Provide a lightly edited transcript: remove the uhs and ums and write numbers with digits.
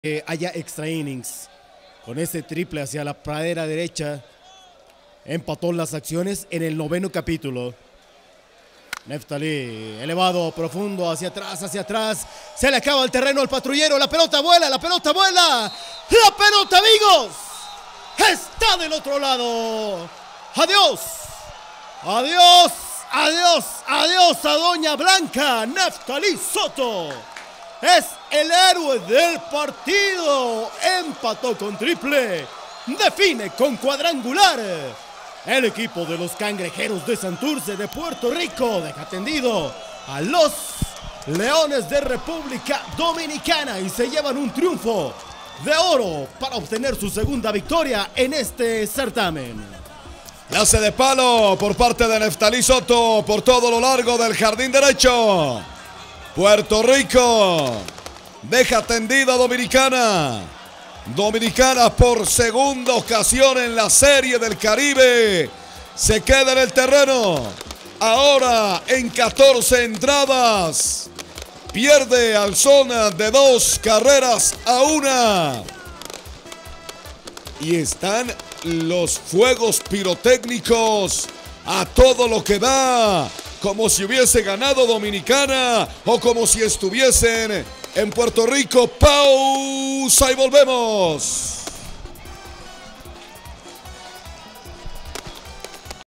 haya extra innings. Con ese triple hacia la pradera derecha, empató las acciones en el 9º capítulo. Neftali, elevado, profundo, hacia atrás. Se le acaba el terreno al patrullero. La pelota vuela, la pelota vuela. La pelota, amigos, está del otro lado. Adiós, adiós, adiós, adiós a Doña Blanca. Neftali Soto es el héroe del partido. Empató con triple, define con cuadrangular. El equipo de los Cangrejeros de Santurce de Puerto Rico deja tendido a los Leones de República Dominicana y se llevan un triunfo de oro para obtener su segunda victoria en este certamen. Clase de palo por parte de Neftali Soto por todo lo largo del jardín derecho. Puerto Rico deja tendida a Dominicana. Dominicana por segunda ocasión en la Serie del Caribe se queda en el terreno. Ahora en 14 entradas pierde al zona de 2-1. Y están los fuegos pirotécnicos a todo lo que da, como si hubiese ganado Dominicana o como si estuviesen en Puerto Rico. Pausa y volvemos.